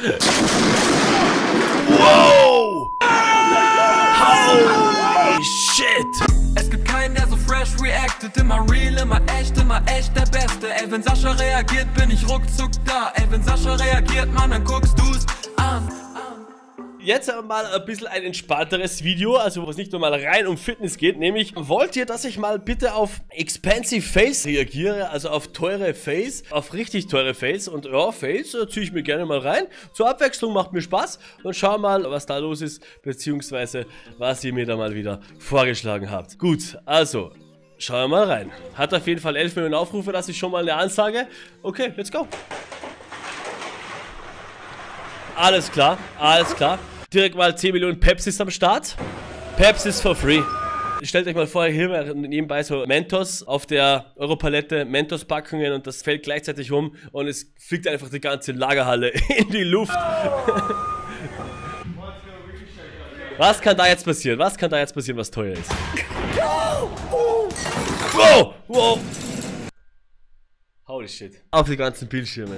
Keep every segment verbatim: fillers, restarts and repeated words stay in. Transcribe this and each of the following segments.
Wow! Holy shit! Es gibt keinen, der so fresh reactet. Immer real, immer echt, immer echt der Beste. Ey, wenn Sascha reagiert, bin ich ruckzuck da. Ey, wenn Sascha reagiert, Mann, dann guckst du's an. Jetzt aber mal ein bisschen ein entspannteres Video, also wo es nicht nur mal rein um Fitness geht, nämlich wollt ihr, dass ich mal bitte auf Expensive Face reagiere, also auf teure Face, auf richtig teure Face und ja, Face äh, ziehe ich mir gerne mal rein, zur Abwechslung macht mir Spaß und schau mal, was da los ist, beziehungsweise was ihr mir da mal wieder vorgeschlagen habt. Gut, also, schauen wir mal rein. Hat auf jeden Fall elf Millionen Aufrufe, das ist schon mal eine Ansage. Okay, let's go. Alles klar, alles klar. Direkt mal zehn Millionen Pepsis am Start. Pepsis for free. Stellt euch mal vor, hier nebenbei so Mentos auf der Europalette, Mentos-Packungen und das fällt gleichzeitig um und es fliegt einfach die ganze Lagerhalle in die Luft. Was kann da jetzt passieren? Was kann da jetzt passieren, was teuer ist? Wow! Wow! Holy shit. Auf die ganzen Bildschirme.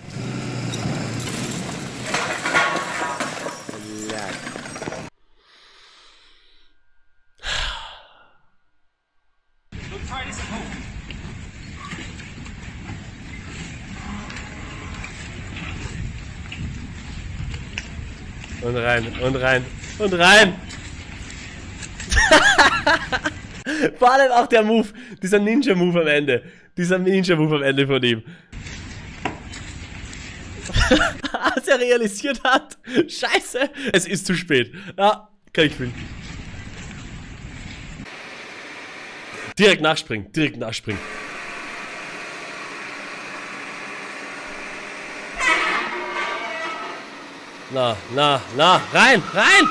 Und rein, und rein, und rein! Vor allem auch der Move, dieser Ninja-Move am Ende. Dieser Ninja-Move am Ende von ihm. Als er realisiert hat, scheiße, es ist zu spät. Ja, kann ich fühlen. Direkt nachspringen, direkt nachspringen. Na, na, na, rein, rein!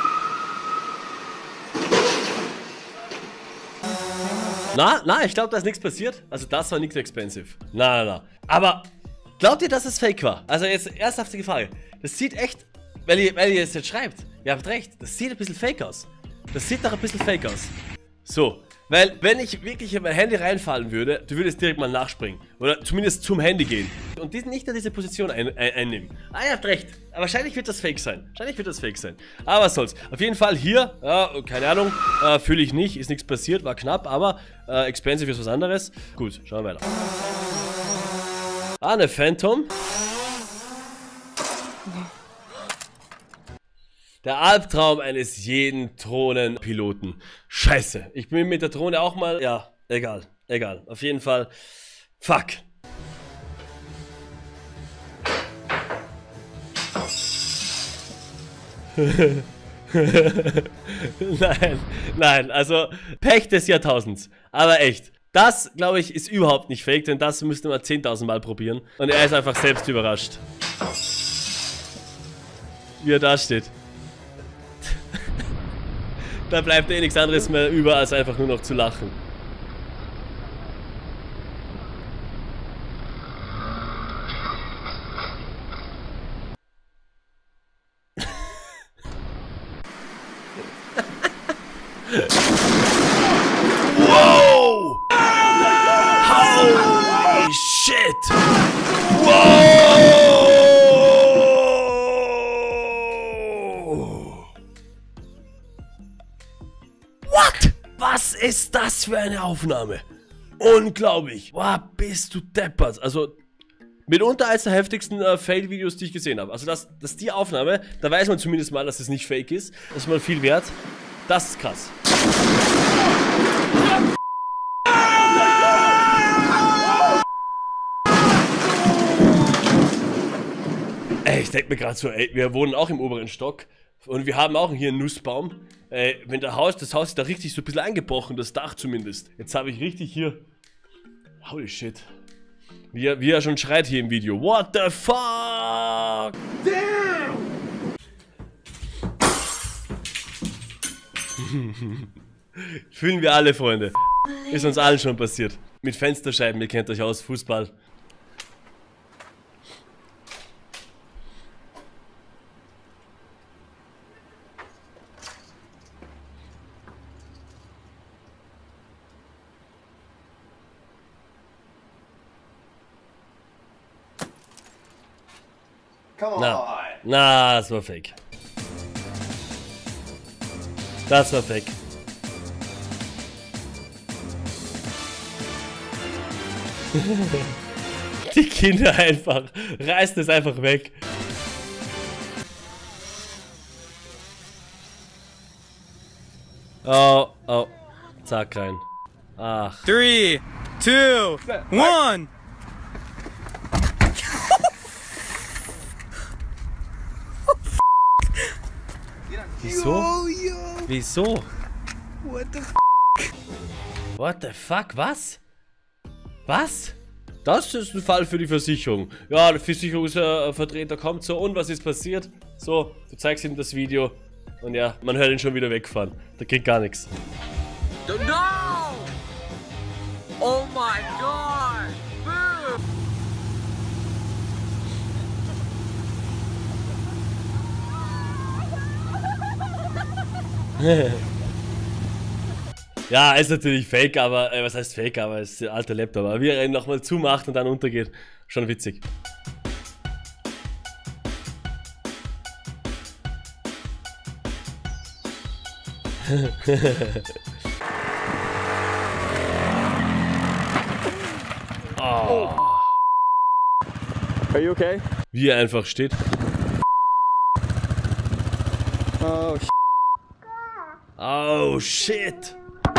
Na, na, ich glaube, da ist nichts passiert. Also das war nichts expensive. Na, na, na. Aber glaubt ihr, dass es fake war? Also jetzt ernsthafte Frage. Das sieht echt, weil ihr, weil ihr es jetzt schreibt, ihr habt recht, das sieht ein bisschen fake aus. Das sieht doch ein bisschen fake aus. So, weil wenn ich wirklich in mein Handy reinfallen würde, du würdest direkt mal nachspringen. Oder zumindest zum Handy gehen. Und diesen, nicht in diese Position ein, ein, einnehmen. Ah, ihr habt recht. Aber wahrscheinlich wird das fake sein. Wahrscheinlich wird das fake sein. Aber was soll's. Auf jeden Fall hier, ja, keine Ahnung, äh, fühle ich nicht, ist nichts passiert, war knapp, aber äh, expensive ist was anderes. Gut, schauen wir weiter. Ah, eine Phantom. Der Albtraum eines jeden Drohnenpiloten. Scheiße. Ich bin mit der Drohne auch mal... Ja, egal. Egal. Auf jeden Fall. Fuck. Nein. Nein. Also, Pech des Jahrtausends. Aber echt. Das, glaube ich, ist überhaupt nicht fake, denn das müsste man zehntausend Mal probieren. Und er ist einfach selbst überrascht. Wie er da steht. Da bleibt eh nichts anderes mehr über, als einfach nur noch zu lachen. Wow! Holy shit! Wow! What? Was ist das für eine Aufnahme? Unglaublich. Wow, bist du deppert. Also, mitunter eines der heftigsten äh, Fail-Videos, die ich gesehen habe. Also, das, das die Aufnahme, da weiß man zumindest mal, dass es nicht fake ist. Das ist mal viel wert. Das ist krass. Ey, ich denke mir gerade so, ey, wir wohnen auch im oberen Stock. Und wir haben auch hier einen Nussbaum. Ey, wenn der Haus, das Haus ist da richtig so ein bisschen eingebrochen, das Dach zumindest. Jetzt habe ich richtig hier... Holy shit. Wie er, wie er schon schreit hier im Video. What the fuck? Damn! Fühlen wir alle, Freunde. Ist uns allen schon passiert. Mit Fensterscheiben, ihr kennt euch aus, Fußball. Come on. Na, na, das war fake. Das war fake. Die Kinder einfach reißen es einfach weg. Oh, oh. Zack rein. Ach. Three, two, one. Wieso? Wieso? What the f***? What the fuck? Was? Was? Das ist ein Fall für die Versicherung. Ja, der Versicherungsvertreter kommt so und was ist passiert? So, du zeigst ihm das Video und ja, man hört ihn schon wieder wegfahren. Da geht gar nichts. No! Oh my god! Boo! Ja, ist natürlich fake, aber, äh, was heißt fake, aber es ist ein alter Laptop. Aber wie er ihn nochmal zumacht und dann untergeht, schon witzig. Oh. Are you okay? Wie er einfach steht. Oh, sh Oh shit!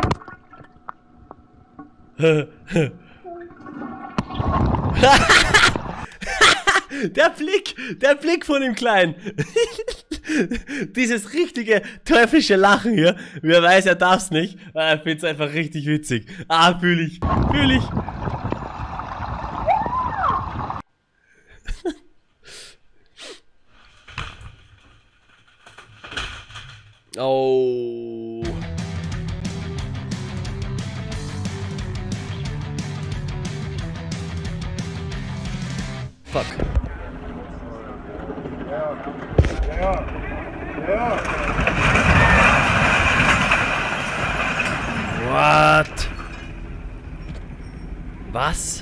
Der Blick, der Blick von dem Kleinen. Dieses richtige teuflische Lachen hier. Wer weiß, er darf's nicht. Er find's einfach richtig witzig. Ah, fühl ich, fühl ich. Oh. Fuck. What? Was?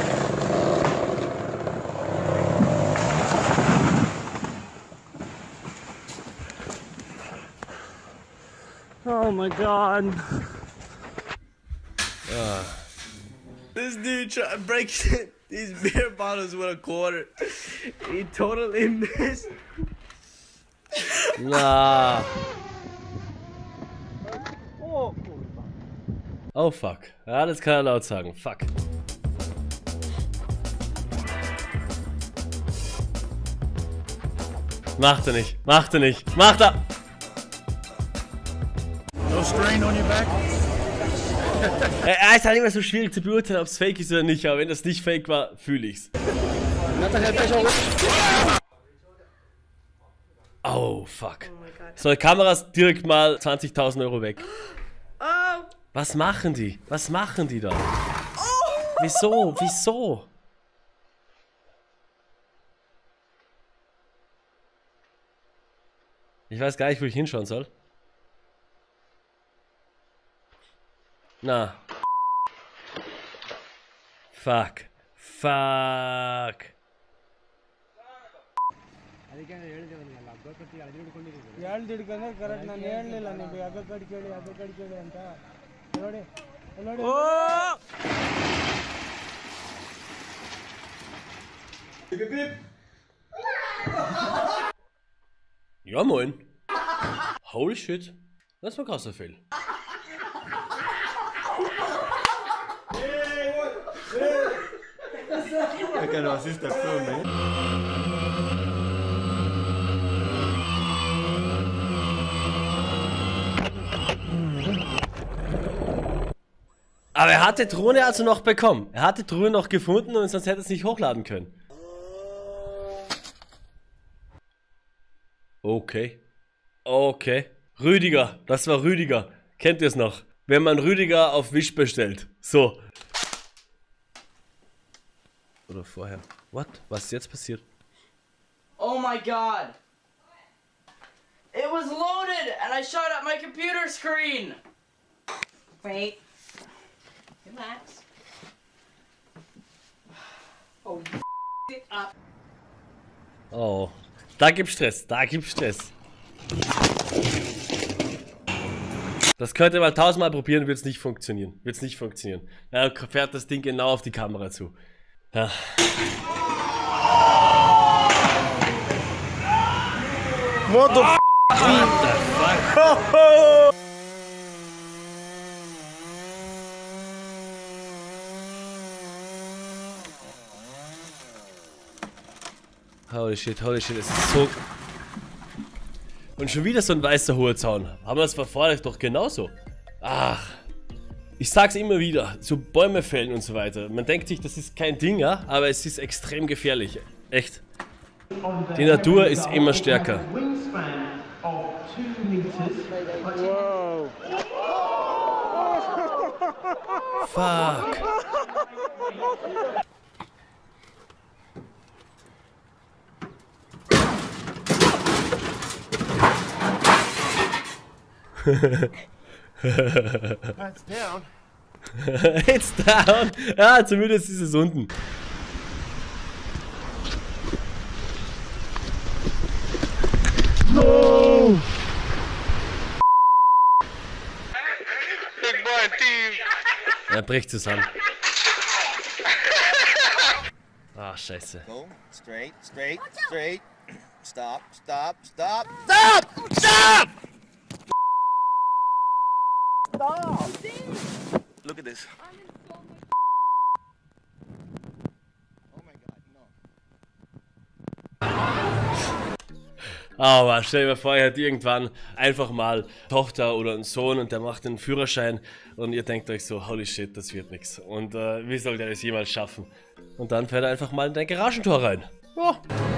Oh my god. Uh. This dude tried to break these beer bottles with a quarter. He totally missed. Na. Oh fuck. Ja, das kann er laut sagen. Fuck. Macht er nicht. Macht er nicht. Macht er. No strain on your back? Er ist halt immer so schwierig zu beurteilen, ob es fake ist oder nicht, aber wenn das nicht fake war, fühle ich's. Oh, fuck. So, Kameras direkt mal zwanzigtausend Euro weg. Was machen die? Was machen die da? Wieso? Wieso? Ich weiß gar nicht, wo ich hinschauen soll. Na. Fuck. Fuck. Ja, moin. Holy shit. Das war ein krasser Fail. Cara, was ist der Film, ey? Aber er hat die Drohne also noch bekommen. Er hat die Drohne noch gefunden und sonst hätte er es nicht hochladen können. Okay. Okay. Rüdiger. Das war Rüdiger. Kennt ihr es noch? Wenn man Rüdiger auf Wish bestellt. So. Oder vorher. What? Was ist jetzt passiert? Oh my god! It was loaded and I shot at my computer screen! Wait. Relax. Oh, it up. Oh. Da gibt's Stress. Da gibt's Stress. Das könnt ihr mal tausendmal probieren, wird es nicht funktionieren. Wird es nicht funktionieren. Ja, fährt das Ding genau auf die Kamera zu. Ja. What the f***? What the fuck? Holy shit, holy shit, es ist so... Und schon wieder so ein weißer hoher Zaun. Haben wir das vorher doch genauso? Ach. Ich sag's immer wieder, so Bäume fällen und so weiter. Man denkt sich, das ist kein Ding, ja, aber es ist extrem gefährlich. Echt. Die Natur ist immer stärker. Fuck. It's down. It's down. Ja, zumindest ist es unten. No. Er bricht zusammen. Ah, scheiße. Go straight, straight, straight. Stop, stop, stop, stop, stop! Stop! Look at this. Oh my God, no. Aber stell dir vor, ihr habt irgendwann einfach mal Tochter oder einen Sohn und der macht einen Führerschein und ihr denkt euch so, holy shit, das wird nix. Und äh, wie soll der das jemals schaffen? Und dann fährt er einfach mal in dein Garagentor rein. Ja.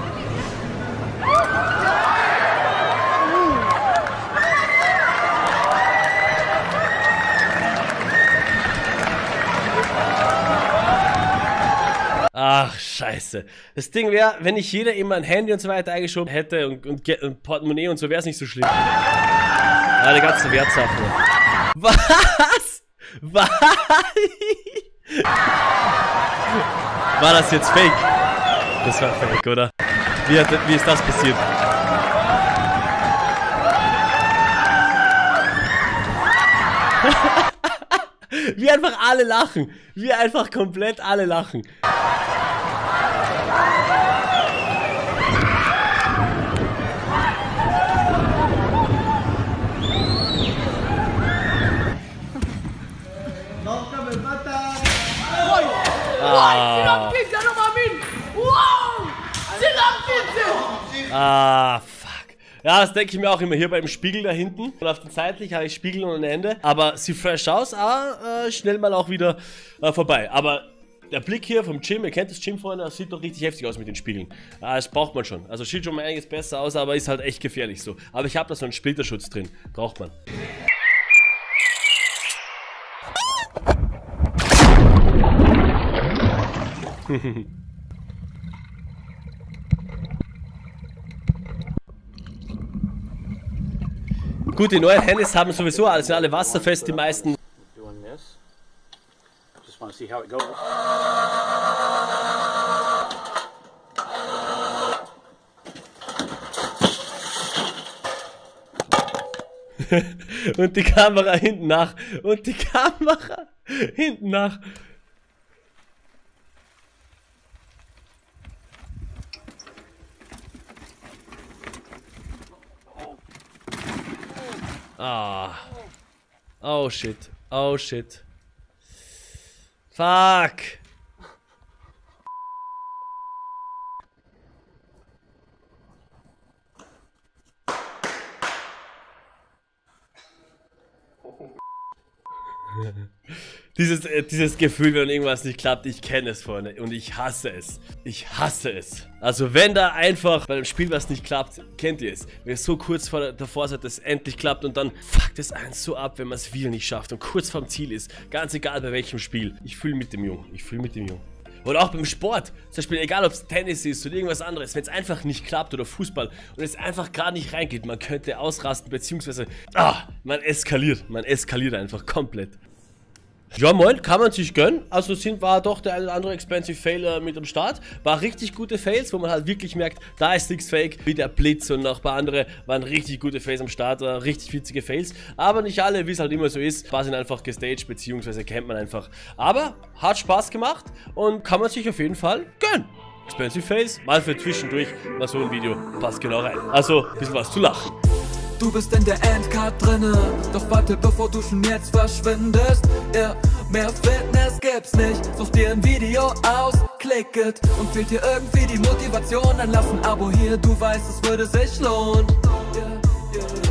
Ach, scheiße. Das Ding wäre, wenn nicht jeder immer ein Handy und so weiter eingeschoben hätte und, und, und Portemonnaie und so, wäre es nicht so schlimm. Ja, die ganzen Wertsachen. Was? Was? War das jetzt fake? Das war fake, oder? Wie, hat, wie ist das passiert? Wie einfach alle lachen. Wie einfach komplett alle lachen. Ah. Ah, fuck. Ja, das denke ich mir auch immer hier beim Spiegel da hinten. Und auf den seitlich habe ich Spiegel ohne Ende. Aber sieht fresh aus, aber äh, schnell mal auch wieder äh, vorbei. Aber der Blick hier vom Gym, ihr kennt das Gym vorne, das sieht doch richtig heftig aus mit den Spiegeln. Ah, das braucht man schon. Also sieht schon mal einiges besser aus, aber ist halt echt gefährlich so. Aber ich habe da so einen Splitterschutz drin. Braucht man. Gut, die neuen Handys haben sowieso alles, sind alle wasserfest, die meisten. Und die Kamera hinten nach. Und die Kamera hinten nach. Ah. Oh shit. Oh shit. Fuck. Dieses, äh, dieses Gefühl, wenn irgendwas nicht klappt, ich kenne es, Freunde. Und ich hasse es. Ich hasse es. Also wenn da einfach bei einem Spiel was nicht klappt, kennt ihr es. Wenn ihr so kurz vor der, davor seid, dass es endlich klappt und dann fuckt es einen so ab, wenn man es wieder nicht schafft und kurz vorm Ziel ist. Ganz egal bei welchem Spiel. Ich fühle mit dem Jungen. Ich fühle mit dem Jungen. Oder auch beim Sport. Zum Beispiel, egal ob es Tennis ist oder irgendwas anderes. Wenn es einfach nicht klappt oder Fußball und es einfach gerade nicht reingeht, man könnte ausrasten, beziehungsweise ah, man eskaliert. Man eskaliert einfach komplett. Ja moin, kann man sich gönnen. Also sind, war doch der eine oder andere Expensive Fail äh, mit am Start. War richtig gute Fails, wo man halt wirklich merkt, da ist nichts fake, wie der Blitz und noch ein paar andere waren richtig gute Fails am Start, äh, richtig witzige Fails. Aber nicht alle, wie es halt immer so ist, war sind einfach gestaged, beziehungsweise kennt man einfach. Aber hat Spaß gemacht und kann man sich auf jeden Fall gönnen. Expensive Fails, mal für zwischendurch, mal so ein Video, passt genau rein. Also, ein bisschen was zu lachen. Du bist in der Endcard drinne, doch warte, bevor du schon jetzt verschwindest. Ja, mehr Fitness gibt's nicht, such dir ein Video aus, klick it. Und fehlt dir irgendwie die Motivation, dann lass ein Abo hier, du weißt, es würde sich lohnen. Yeah, yeah.